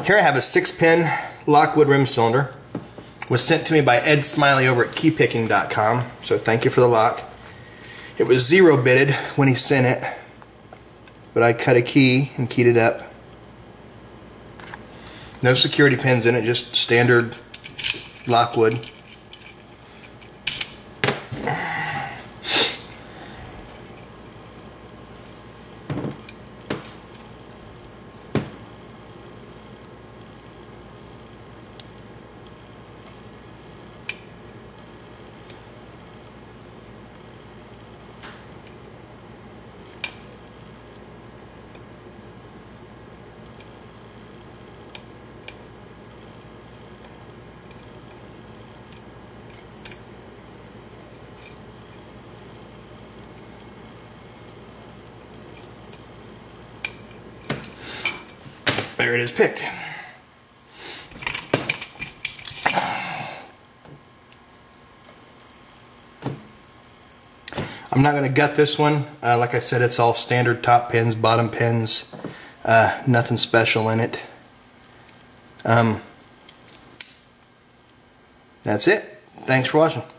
Here I have a 6-pin Lockwood rim cylinder. Was sent to me by Ed Smiley over at keypicking.com, so thank you for the lock. It was 0 bitted when he sent it, but I cut a key and keyed it up. No security pins in it, just standard Lockwood. There it is, picked. I'm not going to gut this one. Like I said, it's all standard top pins, bottom pins, nothing special in it. That's it. Thanks for watching.